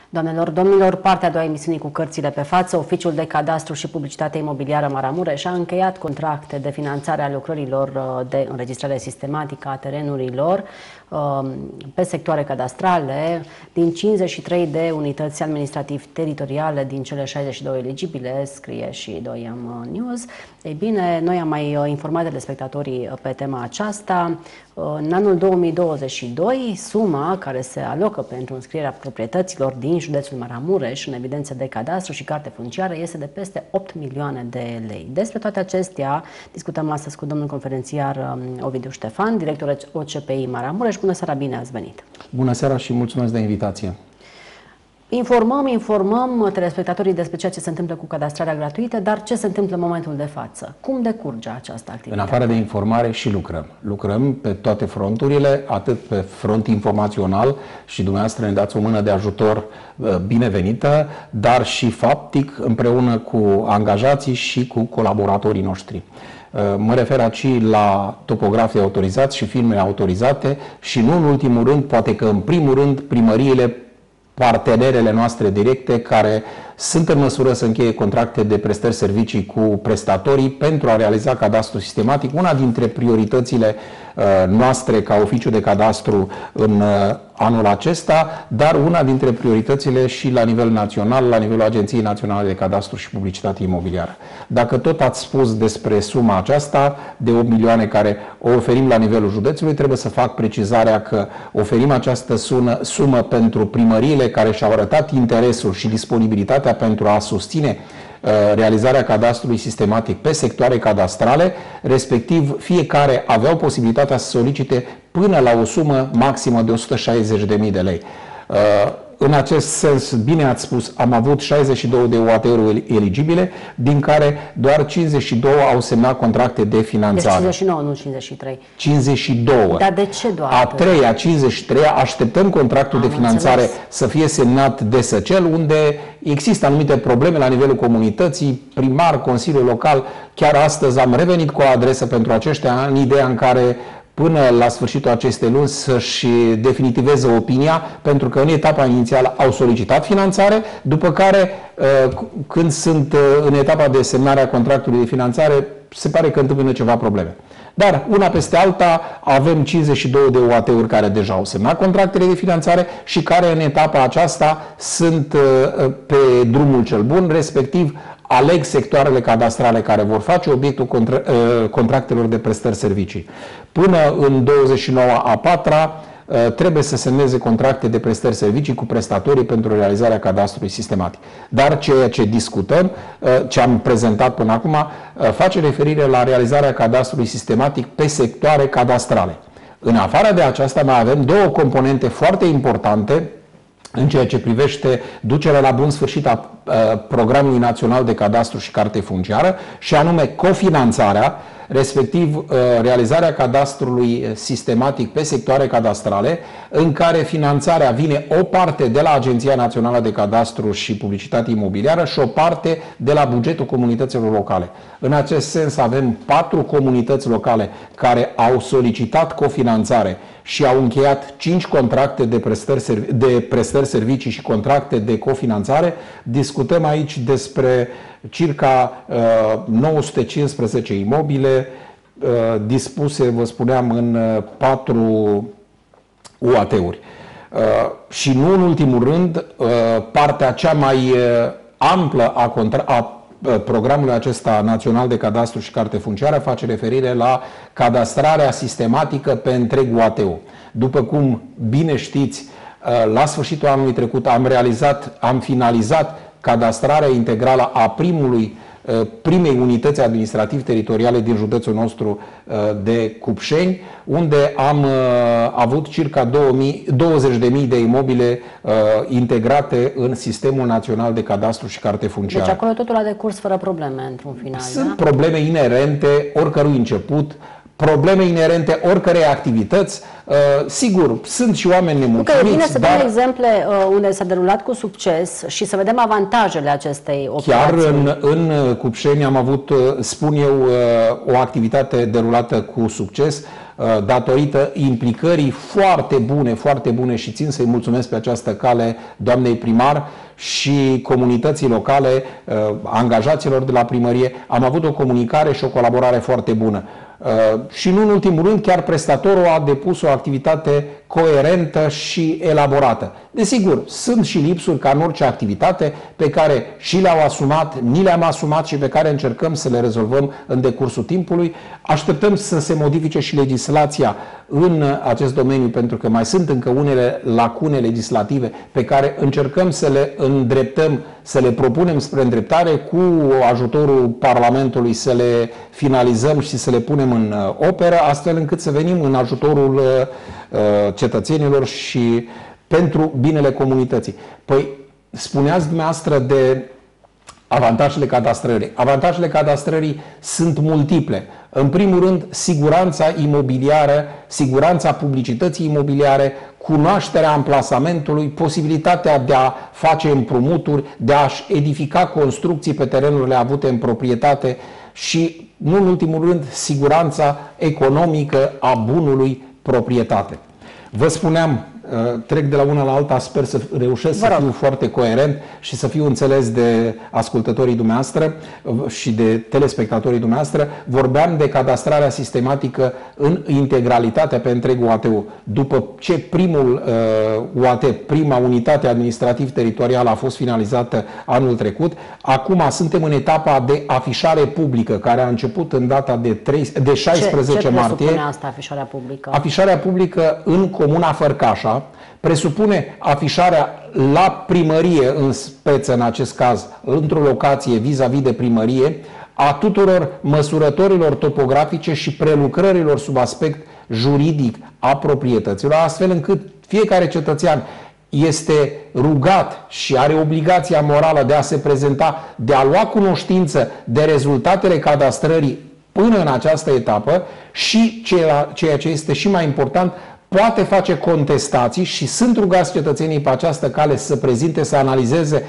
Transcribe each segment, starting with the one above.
Doamnelor, domnilor, partea a doua emisiunii cu cărțile pe față, Oficiul de Cadastru și Publicitate Imobiliară Maramureș a încheiat contracte de finanțare a lucrărilor de înregistrare sistematică a terenurilor pe sectoare cadastrale din 53 de unități administrativ-teritoriale din cele 62 eligibile, scrie și 2am News. Ei bine, noi am mai informat telespectatorii pe tema aceasta. În anul 2022, suma care se alocă pentru înscrierea proprietăților din județul Maramureș în evidență de cadastru și carte funciară este de peste 8 milioane de lei. Despre toate acestea discutăm astăzi cu domnul conferențiar Ovidiu Ștefan, director OCPI Maramureș. Bună seara, bine ați venit! Bună seara și mulțumesc de invitație! Informăm telespectatorii despre ceea ce se întâmplă cu cadastrarea gratuită, dar ce se întâmplă în momentul de față? Cum decurge această activitate? În afară de informare și lucrăm. Lucrăm pe toate fronturile, atât pe front informațional și dumneavoastră ne dați o mână de ajutor binevenită, dar și faptic împreună cu angajații și cu colaboratorii noștri. Mă refer aici la topografii autorizați și firmele autorizate și nu în ultimul rând, poate că în primul rând, primăriile, partenerele noastre directe care sunt în măsură să încheie contracte de prestări servicii cu prestatorii pentru a realiza cadastru sistematic, una dintre prioritățile noastre ca oficiu de cadastru în anul acesta, dar una dintre prioritățile și la nivel național, la nivelul Agenției Naționale de Cadastru și Publicitate Imobiliară. Dacă tot ați spus despre suma aceasta de 8 milioane care o oferim la nivelul județului, trebuie să fac precizarea că oferim această sumă pentru primăriile care și-au arătat interesul și disponibilitatea pentru a susține realizarea cadastrului sistematic pe sectoare cadastrale, respectiv fiecare aveau posibilitatea să solicite până la o sumă maximă de 160.000 de lei. În acest sens, bine ați spus, am avut 62 de UAT-uri eligibile, din care doar 52 au semnat contracte de finanțare. Deci 59, nu 53. 52. Dar de ce doar? A treia, 53, așteptăm contractul de finanțare să fie semnat de SCL, unde există anumite probleme la nivelul comunității, primar, Consiliul Local. Chiar astăzi am revenit cu o adresă pentru aceștia în ideea în care până la sfârșitul acestei luni să-și definitiveze opinia, pentru că în etapa inițială au solicitat finanțare, după care, când sunt în etapa de semnare a contractului de finanțare, se pare că întâmpină ceva probleme. Dar, una peste alta, avem 52 de UAT-uri care deja au semnat contractele de finanțare și care în etapa aceasta sunt pe drumul cel bun, respectiv aleg sectoarele cadastrale care vor face obiectul contractelor de prestări servicii. Până în 29/4 trebuie să semneze contracte de prestări servicii cu prestatorii pentru realizarea cadastrului sistematic. Dar ceea ce discutăm, ce am prezentat până acum, face referire la realizarea cadastrului sistematic pe sectoare cadastrale. În afară de aceasta mai avem două componente foarte importante în ceea ce privește ducerea la bun sfârșit a Programului Național de Cadastru și Carte Funciară, și anume cofinanțarea, respectiv realizarea cadastrului sistematic pe sectoare cadastrale, în care finanțarea vine o parte de la Agenția Națională de Cadastru și Publicitate Imobiliară și o parte de la bugetul comunităților locale. În acest sens avem 4 comunități locale care au solicitat cofinanțare și au încheiat 5 contracte de prestări servicii și contracte de cofinanțare. Discutăm aici despre circa 915 imobile dispuse, vă spuneam, în 4 UAT-uri. Și nu în ultimul rând, partea cea mai amplă a programului acesta național de cadastru și carte funciară face referire la cadastrarea sistematică pe întreg UAT-ul. După cum bine știți, la sfârșitul anului trecut am finalizat cadastrarea integrală a primei unități administrativ-teritoriale din județul nostru de Cupșeni, unde am avut circa 20.000 de imobile integrate în Sistemul Național de Cadastru și Carte Funciară. Deci acolo totul a decurs fără probleme, într-un final. Sunt probleme inerente oricărui început, probleme inerente oricărei activități. Sigur, sunt și oameni nemulțumiți. E bine să dăm exemple unde s-a derulat cu succes și să vedem avantajele acestei operații. Chiar în Cupșeni am avut, spun eu, o activitate derulată cu succes. datorită implicării foarte bune și țin să-i mulțumesc pe această cale doamnei primar și comunității locale, angajaților de la primărie. Am avut o comunicare și o colaborare foarte bună. Și nu în ultimul rând, chiar prestatorul a depus o activitate coerentă și elaborată. Desigur, sunt și lipsuri ca în orice activitate pe care și le-au asumat, ni le-am asumat și pe care încercăm să le rezolvăm în decursul timpului. Așteptăm să se modifice și legislația în acest domeniu, pentru că mai sunt încă unele lacune legislative pe care încercăm să le îndreptăm, să le propunem spre îndreptare cu ajutorul Parlamentului, să le finalizăm și să le punem în operă, astfel încât să venim în ajutorul cetățenilor și pentru binele comunității. Păi, spuneați dumneavoastră de avantajele cadastrării. Avantajele cadastrării sunt multiple. În primul rând, siguranța imobiliară, siguranța publicității imobiliare, cunoașterea amplasamentului, posibilitatea de a face împrumuturi, de a-și edifica construcții pe terenurile avute în proprietate și, nu în ultimul rând, siguranța economică a bunului proprietate. Vă spuneam, trec de la una la alta, sper să reușesc să fiu foarte coerent și să fiu înțeles de ascultătorii dumneavoastră și de telespectatorii dumneavoastră. Vorbeam de cadastrarea sistematică în integralitate pe întreg UAT-ul. După ce primul UAT, prima unitate administrativ-teritorială a fost finalizată anul trecut, acum suntem în etapa de afișare publică, care a început în data de 16 martie. Ce asta, afișarea publică? Afișarea publică în Comuna Fărcașa presupune afișarea la primărie, în speță în acest caz, într-o locație vis-a-vis de primărie, a tuturor măsurătorilor topografice și prelucrărilor sub aspect juridic a proprietăților, astfel încât fiecare cetățean este rugat și are obligația morală de a se prezenta, de a lua cunoștință de rezultatele cadastrării până în această etapă și, ceea ce este și mai important, poate face contestații și sunt rugați cetățenii pe această cale să prezinte, să analizeze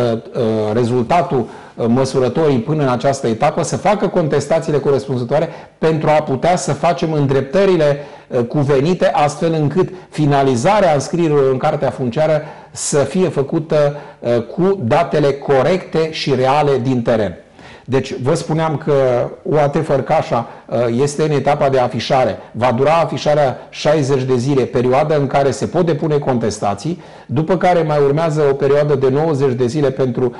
rezultatul măsurătorii până în această etapă, să facă contestațiile corespunzătoare pentru a putea să facem îndreptările cuvenite, astfel încât finalizarea înscrierilor în cartea funciară să fie făcută cu datele corecte și reale din teren. Deci vă spuneam că UAT Fărcașa este în etapa de afișare. Va dura afișarea 60 de zile, perioada în care se pot depune contestații, după care mai urmează o perioadă de 90 de zile pentru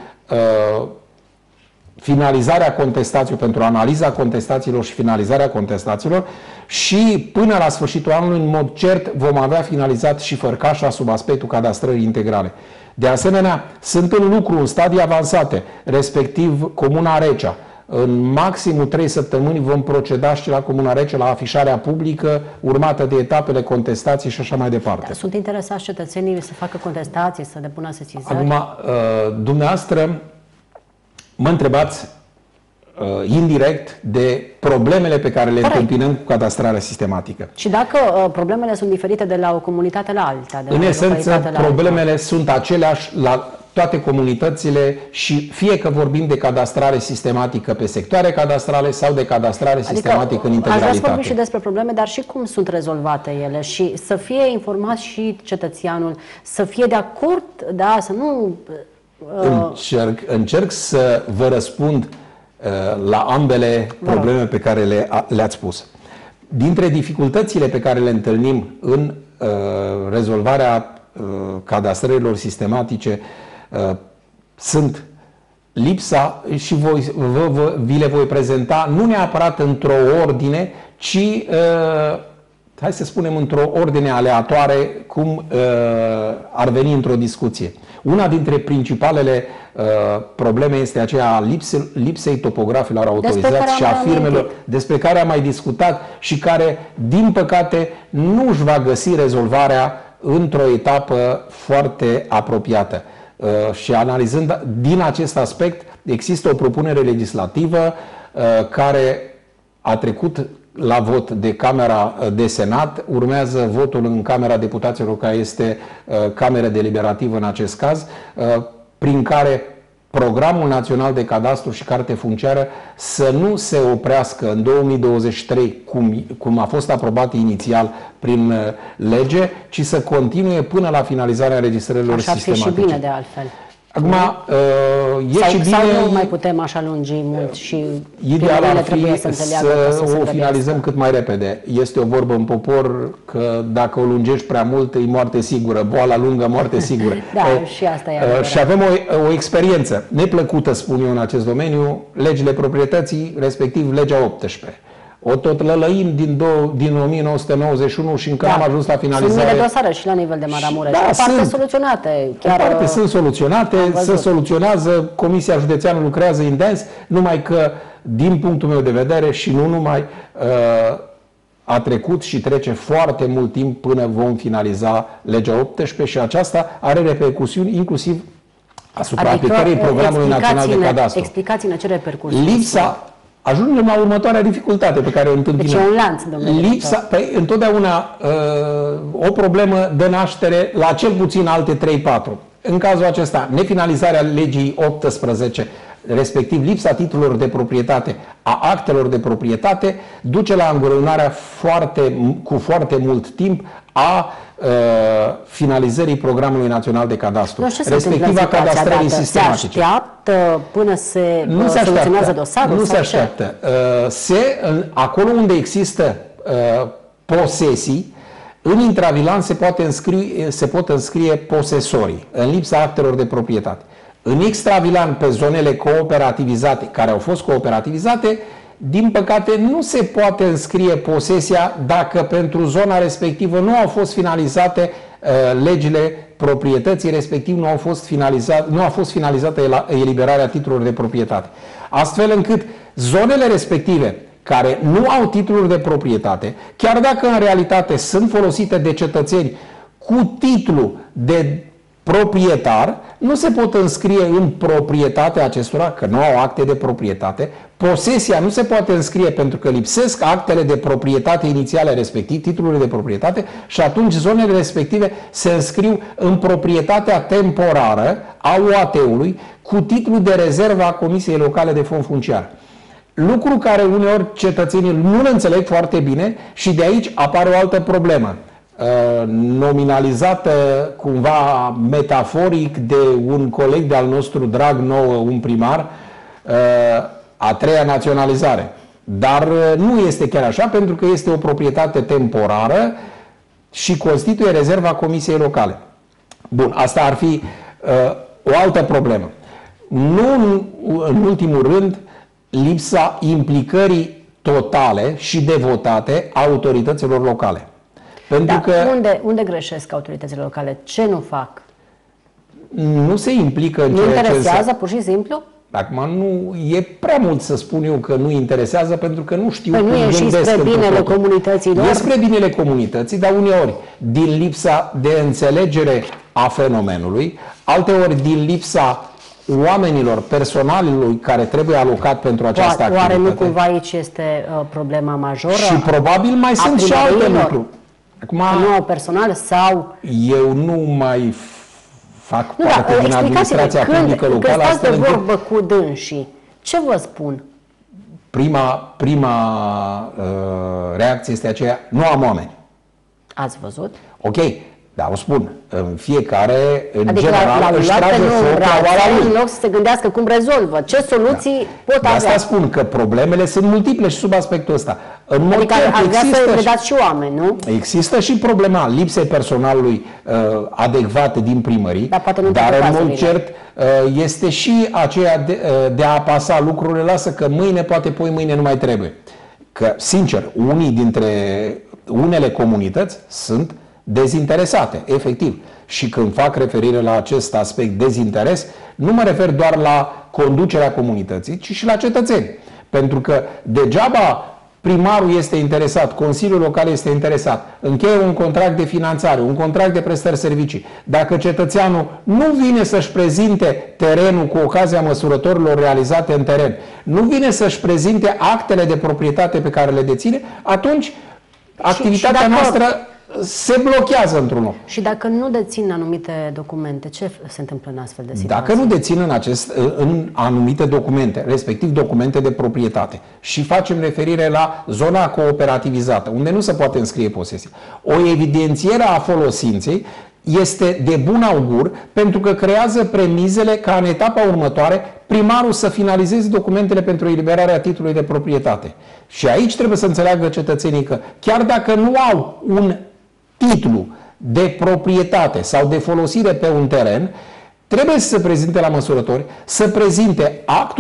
finalizarea contestațiilor, pentru analiza contestațiilor și finalizarea contestațiilor și până la sfârșitul anului, în mod cert, vom avea finalizat și Fărcașa sub aspectul cadastrării integrale. De asemenea, sunt în lucru în stadii avansate, respectiv Comuna Recea. În maximul 3 săptămâni vom proceda și la Comuna Recea la afișarea publică, urmată de etapele contestații și așa mai departe. Da, sunt interesați cetățenii să facă contestații, să depună sesizări? Acum, dumneavoastră mă întrebați indirect de problemele pe care le întâmpinăm cu cadastrarea sistematică. Și dacă problemele sunt diferite de la o comunitate la alta? În esență, problemele sunt aceleași la toate comunitățile și fie că vorbim de cadastrare sistematică pe sectoare cadastrale sau de cadastrare sistematică în integralitate. Aș vrea să vorbim și despre probleme, dar și cum sunt rezolvate ele și să fie informat și cetățeanul, să fie de acord, da, să nu... Încerc să vă răspund la ambele probleme pe care le-ați pus. Dintre dificultățile pe care le întâlnim în rezolvarea cadastrărilor sistematice sunt lipsa, și vi le voi prezenta, nu neapărat într-o ordine, ci, hai să spunem, într-o ordine aleatoare, cum ar veni într-o discuție. Una dintre principalele probleme este aceea a lipsei topografilor autorizați și a firmelor, despre care am mai discutat și care, din păcate, nu își va găsi rezolvarea într-o etapă foarte apropiată. Și analizând din acest aspect, există o propunere legislativă care a trecut la vot de Camera de Senat, urmează votul în Camera Deputaților, care este Camera deliberativă în acest caz, prin care Programul Național de Cadastru și Carte Funciară să nu se oprească în 2023, cum a fost aprobat inițial prin lege, ci să continue până la finalizarea înregistrărilor sistematice. Așa ar fi și bine, de altfel. Acum, e și bine... Sau nu mai putem așa lungi mult și ideal ar fi să o finalizăm cât mai repede. Este o vorbă în popor că dacă o lungești prea mult, e moarte sigură. Boala lungă, moarte sigură. Da, și asta e și avem o experiență neplăcută, spun eu, în acest domeniu, legile proprietății, respectiv legea 18. O tot lălăim din 1991 și încă n-am ajuns la finalizare. Sunt mii de dosare și la nivel de Maramureș. Da, o parte soluționate. Chiar o parte sunt soluționate, se soluționează, Comisia Județeană lucrează intens, numai că, din punctul meu de vedere și nu numai, a trecut și trece foarte mult timp până vom finaliza legea 18 și aceasta are repercusiuni inclusiv asupra aplicării Programului Național de Cadastru. Explicați-ne ce repercusiuni. Lipsa. Ajungem la următoarea dificultate pe care o întâmpinăm. Deci e un lanț, domnule. Întotdeauna o problemă de naștere la cel puțin alte 3-4. În cazul acesta, nefinalizarea legii 18, respectiv lipsa titlurilor de proprietate, a actelor de proprietate, duce la îngreunarea cu foarte mult timp a finalizării Programului Național de Cadastru, respectiv a cadastrării sistematice. Se așteaptă până se soluționează dosarul? Nu se așteaptă. Acolo unde există posesii, în intravilan se pot înscrie posesorii, în lipsa actelor de proprietate. În extravilan, pe zonele cooperativizate, care au fost cooperativizate, din păcate nu se poate înscrie posesia dacă pentru zona respectivă nu au fost finalizate legile proprietății, respectiv nu a fost finalizată eliberarea titlurilor de proprietate. Astfel încât zonele respective care nu au titluri de proprietate, chiar dacă în realitate sunt folosite de cetățeni cu titlu de proprietar, nu se pot înscrie în proprietatea acestora, că nu au acte de proprietate. Posesia nu se poate înscrie pentru că lipsesc actele de proprietate inițiale, respectiv titlurile de proprietate, și atunci zonele respective se înscriu în proprietatea temporară a UAT-ului cu titlu de rezervă a Comisiei Locale de Fond Funciar. Lucru care uneori cetățenii nu-l înțeleg foarte bine și de aici apare o altă problemă. Nominalizată cumva metaforic de un coleg de-al nostru drag nouă, un primar, a treia naționalizare. Dar nu este chiar așa, pentru că este o proprietate temporară și constituie rezerva Comisiei Locale. Bun, asta ar fi o altă problemă. Nu în ultimul rând, lipsa implicării totale și devotate a autorităților locale. Pentru că unde greșesc autoritățile locale? Ce nu fac? Nu se implică în ceea ce... Nu interesează, pur și simplu? Acum nu e prea mult să spun eu că nu interesează, pentru că nu știu cum gândesc. Nu e și spre binele comunităților? E spre binele comunității, dar uneori din lipsa de înțelegere a fenomenului, alteori din lipsa oamenilor, personalului care trebuie alocat pentru această activitate. Oare nu cumva aici este problema majoră? Și probabil mai sunt și alte lucruri. Acum, nu au personal sau... Eu nu mai fac parte din administrația publică locală. Când stați de vorbă cu dânsii, ce vă spun? Prima reacție este aceea: nu am oameni. Ați văzut? Ok, dar o spun, în fiecare, în adică general, își trage foc la oala lui. În loc să se gândească cum rezolvă, ce soluții pot avea. De asta spun că problemele sunt multiple și sub aspectul ăsta. În mod adică ar vrea să vedați și oameni, nu? Există și problema lipsei personalului adecvat din primării, dar în mod cert este și aceea de a apasa lucrurile, lasă că mâine, poate poi mâine nu mai trebuie. Că, sincer, unele comunități sunt dezinteresate, efectiv. Și când fac referire la acest aspect dezinteres, nu mă refer doar la conducerea comunității, ci și la cetățeni. Pentru că degeaba primarul este interesat, Consiliul Local este interesat, încheie un contract de finanțare, un contract de prestări servicii. Dacă cetățeanul nu vine să-și prezinte terenul cu ocazia măsurătorilor realizate în teren, nu vine să-și prezinte actele de proprietate pe care le deține, atunci activitatea noastră se blochează într-un loc. Și dacă nu dețin anumite documente, ce se întâmplă în astfel de situații? Dacă nu dețin în anumite documente, respectiv documente de proprietate, și facem referire la zona cooperativizată, unde nu se poate înscrie posesia, o evidențiere a folosinței este de bun augur, pentru că creează premizele ca în etapa următoare primarul să finalizeze documentele pentru eliberarea titlului de proprietate. Și aici trebuie să înțeleagă cetățenii că chiar dacă nu au un titlu de proprietate sau de folosire pe un teren, trebuie să se prezinte la măsurători, să prezinte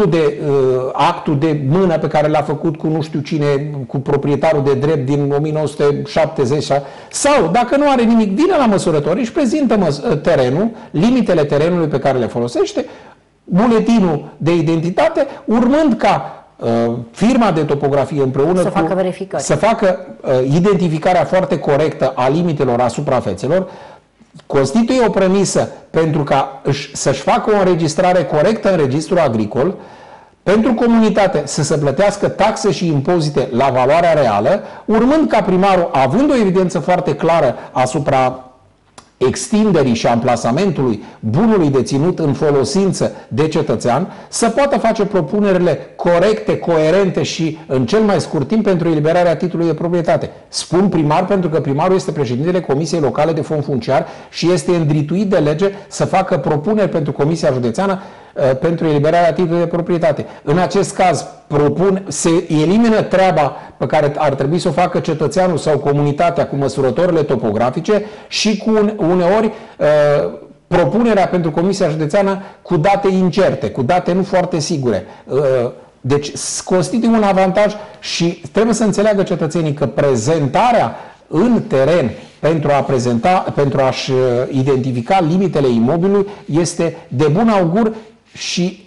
actul de mână pe care l-a făcut cu nu știu cine, cu proprietarul de drept din 1970, sau dacă nu are nimic, vine la măsurători, își prezintă terenul, limitele terenului pe care le folosește, buletinul de identitate, urmând ca firma de topografie împreună să facă identificarea foarte corectă a limitelor a suprafețelor, constituie o premisă pentru ca să-și facă o înregistrare corectă în registrul agricol, pentru comunitate să se plătească taxe și impozite la valoarea reală, urmând ca primarul, având o evidență foarte clară asupra extinderii și amplasamentului bunului deținut în folosință de cetățean, să poată face propunerile corecte, coerente și în cel mai scurt timp pentru eliberarea titlului de proprietate. Spun primar pentru că primarul este președintele Comisiei Locale de Fond Funciar și este îndrituit de lege să facă propuneri pentru Comisia Județeană pentru eliberarea titlului de proprietate. În acest caz se elimină treaba pe care ar trebui să o facă cetățeanul sau comunitatea cu măsurătorile topografice și cu uneori propunerea pentru Comisia Județeană cu date incerte, cu date nu foarte sigure. Deci constituie un avantaj și trebuie să înțeleagă cetățenii că prezentarea în teren pentru a-și identifica limitele imobilului este de bun augur și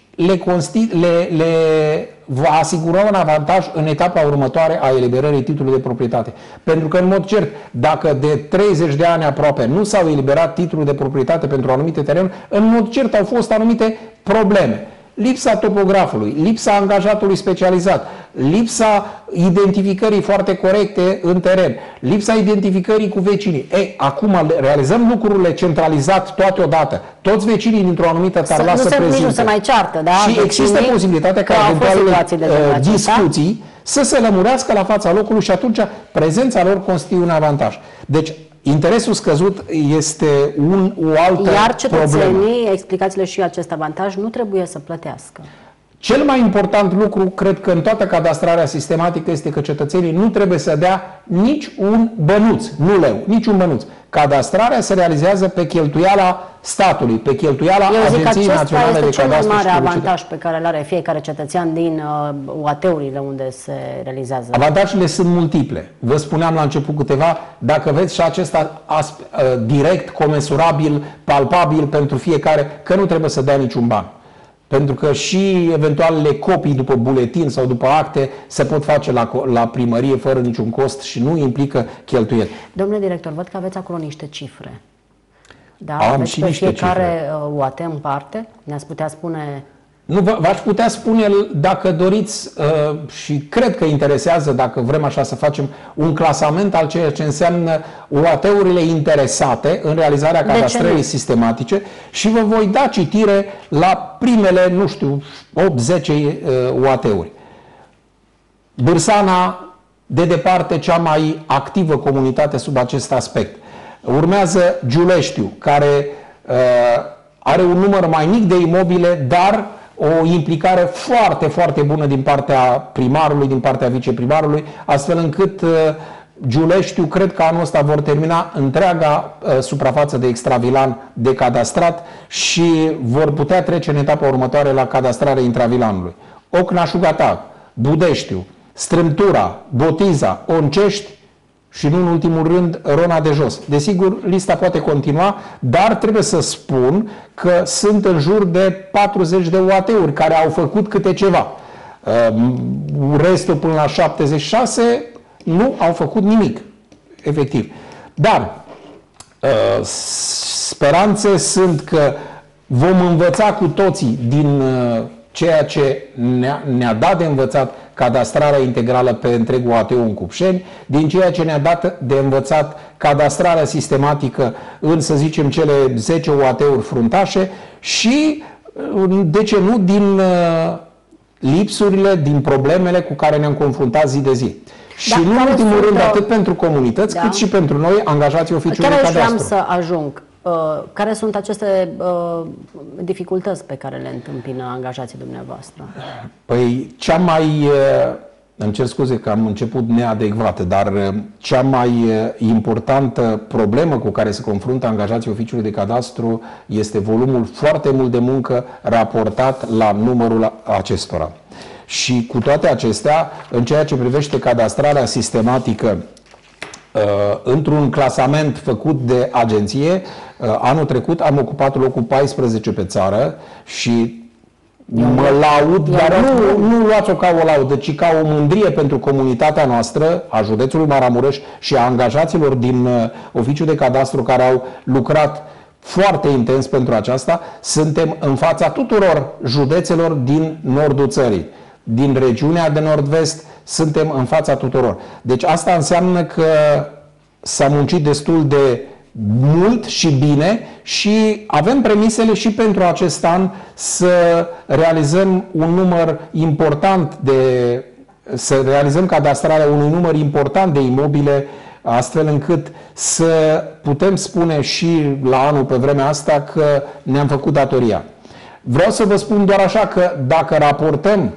le va asigura un avantaj în etapa următoare a eliberării titlului de proprietate. Pentru că, în mod cert, dacă de 30 de ani aproape nu s-au eliberat titlul de proprietate pentru anumite terenuri, în mod cert au fost anumite probleme. Lipsa topografului, lipsa angajatului specializat, lipsa identificării foarte corecte în teren, lipsa identificării cu vecinii. Acum realizăm lucrurile centralizat toate odată. Toți vecinii dintr-o anumită tarla se prezintă. Nu se mai ceartă, da? Și există posibilitatea ca eventuale discuții să se lămurească la fața locului și atunci prezența lor constituie un avantaj. Deci, interesul scăzut este o altă Iar cetățenii, problemă. explicați-le și acest avantaj, nu trebuie să plătească. Cel mai important lucru, cred că în toată cadastrarea sistematică, este că cetățenii nu trebuie să dea nici un bănuț, nu leu, nici un bănuț. Cadastrarea se realizează pe cheltuiala statului, pe cheltuiala Agenției Naționale de Cadastru și Publicitate. Este cel mai mare avantaj pe care îl are fiecare cetățean din UAT-urile unde se realizează. Avantajele sunt multiple. Vă spuneam la început câteva, dacă veți și acesta direct, comensurabil, palpabil pentru fiecare, că nu trebuie să dea niciun ban. Pentru că și eventualele copii după buletin sau după acte se pot face la primărie fără niciun cost și nu implică cheltuieli. Domnule director, văd că aveți acolo niște cifre. Da? Am Aveți și pe niște fiecare cifre. UAT în parte? Ne-ați putea spune... Nu, v-aș putea spune, dacă doriți, și cred că interesează, dacă vrem așa să facem, un clasament al ceea ce înseamnă UAT-urile interesate în realizarea cadastrării sistematice și vă voi da citire la primele, nu știu, 8-10 UAT-uri. Bârsana, de departe, cea mai activă comunitate sub acest aspect. Urmează Giuleștiu, care are un număr mai mic de imobile, dar o implicare foarte, foarte bună din partea primarului, din partea viceprimarului, astfel încât Giuleștiu, cred că anul ăsta vor termina întreaga suprafață de extravilan de cadastrat și vor putea trece în etapa următoare la cadastrarea intravilanului. Ocna-Șugatag, Budeștiu, Strâmtura, Botiza, Oncești și nu în ultimul rând Rona de Jos. Desigur, lista poate continua, dar trebuie să spun că sunt în jur de 40 de UAT-uri care au făcut câte ceva. Restul până la 76 nu au făcut nimic, efectiv. Dar speranțe sunt că vom învăța cu toții din ceea ce ne-a dat de învățat cadastrarea integrală pe întregul ATU în Cupșeni, din ceea ce ne-a dat de învățat cadastrarea sistematică în, să zicem, cele 10 UAT-uri fruntașe și, de ce nu, din lipsurile, din problemele cu care ne-am confruntat zi de zi. Și nu în ultimul rând, atât pentru comunități, cât și pentru noi, angajații oficiului de cadastru. Vreau să ajung. Care sunt aceste dificultăți pe care le întâmpină angajații dumneavoastră? Păi, cea mai, îmi cer scuze că am început neadecvată, dar cea mai importantă problemă cu care se confruntă angajații oficiului de cadastru este volumul foarte mult de muncă raportat la numărul acestora. Și cu toate acestea, în ceea ce privește cadastrarea sistematică, într-un clasament făcut de agenție, anul trecut am ocupat locul 14 pe țară și mă laud, dar nu luați-o ca o laudă, ci ca o mândrie pentru comunitatea noastră, a județului Maramureș și a angajaților din oficiul de cadastru care au lucrat foarte intens pentru aceasta. Suntem în fața tuturor județelor din nordul țării, din regiunea de nord-vest, suntem în fața tuturor. Deci asta înseamnă că s-a muncit destul de mult și bine și avem premisele și pentru acest an să realizăm un număr important să realizăm cadastrarea unui număr important de imobile, astfel încât să putem spune și la anul pe vremea asta că ne-am făcut datoria. Vreau să vă spun doar așa că dacă raportăm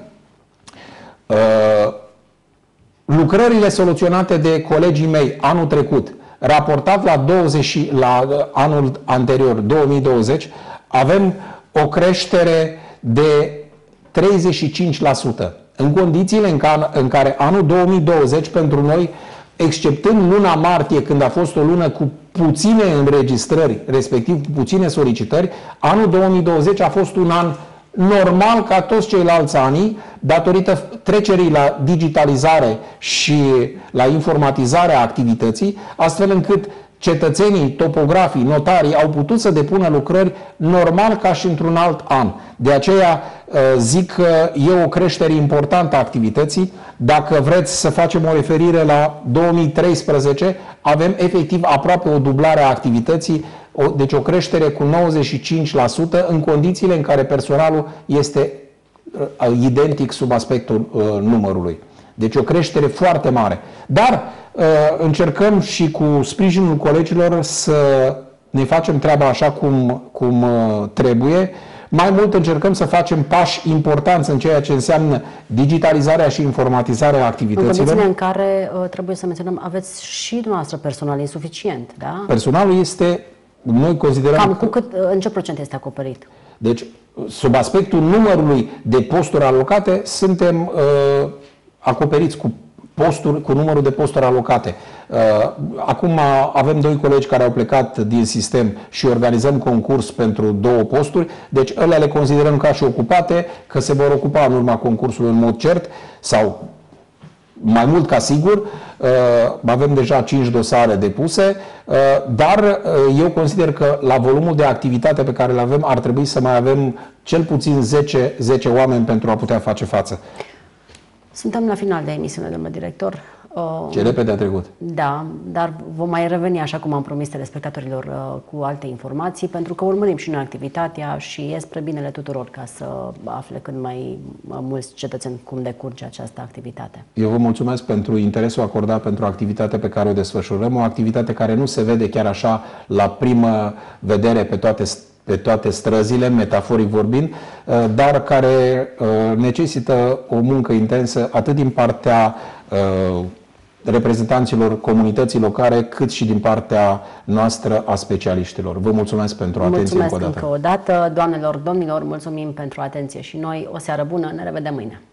lucrările soluționate de colegii mei anul trecut, raportat la anul anterior, 2020, avem o creștere de 35%. În condițiile în care anul 2020 pentru noi, exceptând luna martie, când a fost o lună cu puține înregistrări, respectiv cu puține solicitări, anul 2020 a fost un an normal ca toți ceilalți ani, datorită trecerii la digitalizare și la informatizarea activității, astfel încât cetățenii, topografii, notarii au putut să depună lucrări normal ca și într-un alt an. De aceea zic că e o creștere importantă a activității. Dacă vreți să facem o referire la 2013, avem efectiv aproape o dublare a activității, deci o creștere cu 95% în condițiile în care personalul este identic sub aspectul numărului. Deci o creștere foarte mare. Dar încercăm și cu sprijinul colegilor să ne facem treaba așa cum trebuie. Mai mult încercăm să facem pași importanți în ceea ce înseamnă digitalizarea și informatizarea activităților. În condițiile în care, trebuie să menționăm, aveți și dumneavoastră personal insuficient, da? Personalul este, noi considerăm... În ce procent este acoperit? Deci, sub aspectul numărului de posturi alocate, suntem acoperiți cu numărul de posturi alocate. Acum avem 2 colegi care au plecat din sistem și organizăm concurs pentru 2 posturi, deci ele le considerăm ca și ocupate, că se vor ocupa în urma concursului în mod cert sau mai mult ca sigur. Avem deja 5 dosare depuse, dar eu consider că la volumul de activitate pe care îl avem ar trebui să mai avem cel puțin 10 oameni pentru a putea face față. Suntem la final de emisiune, domnule director. Ce repede a trecut. Da, dar vom mai reveni, așa cum am promis telespectatorilor, cu alte informații, pentru că urmărim și noi activitatea și e spre binele tuturor ca să afle cât mai mulți cetățeni cum decurge această activitate. Eu vă mulțumesc pentru interesul acordat pentru activitatea pe care o desfășurăm, o activitate care nu se vede chiar așa la primă vedere pe toate străzile, metaforic vorbind, dar care necesită o muncă intensă atât din partea reprezentanților comunității locale, cât și din partea noastră a specialiștilor. Vă mulțumesc pentru atenție încă o dată. Mulțumesc încă o dată, doamnelor, domnilor, mulțumim pentru atenție și noi. O seară bună, ne revedem mâine.